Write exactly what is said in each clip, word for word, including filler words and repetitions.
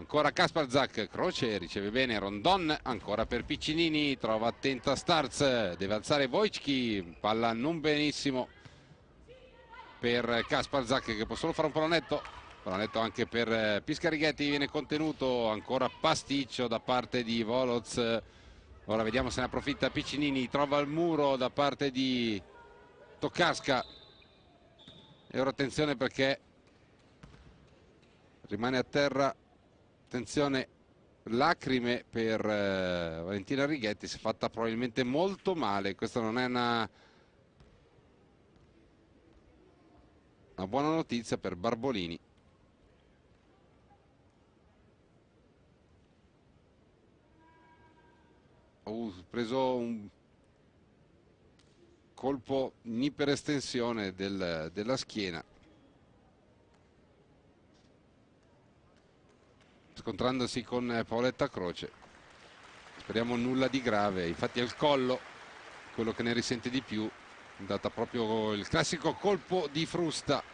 Ancora Kasparzak, Croce, riceve bene Rondon, ancora per Piccinini, trova attenta Starz, deve alzare Wojcicki, palla non benissimo per Kasparzak che può solo fare un pallonetto, pallonetto anche per Piscarighetti, viene contenuto, ancora pasticcio da parte di Voloz, ora vediamo se ne approfitta Piccinini, trova il muro da parte di Tokarska e ora attenzione perché rimane a terra. Attenzione, lacrime per eh, Valentina Righetti, si è fatta probabilmente molto male, questa non è una, una buona notizia per Barbolini. Ho preso un colpo in iperestensione del, della schiena, scontrandosi con Paoletta Croce. Speriamo nulla di grave, infatti è il collo quello che ne risente di più, è data proprio il classico colpo di frusta.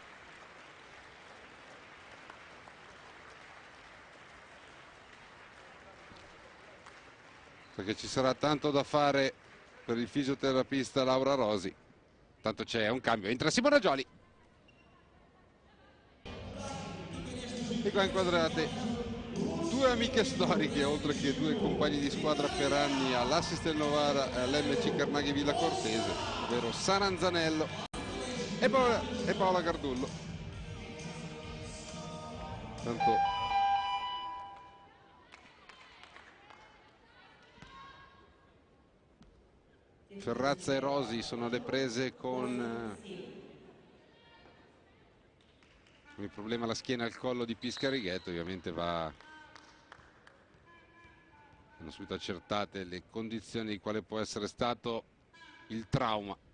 Perché ci sarà tanto da fare per il fisioterapista Laura Rosi. Tanto c'è un cambio, entra Simona Gioli. E qua inquadrate due amiche storiche, oltre che due compagni di squadra per anni all'Assistel Novara e all'M C Carnaghi Villa Cortese, ovvero Sara Anzanello e Paola, e Paola Gardullo. Tanto Ferrazza e Rosi sono alle prese con il problema alla schiena e al collo di Piscarighetto, ovviamente va, sono subito accertate le condizioni di quale può essere stato il trauma.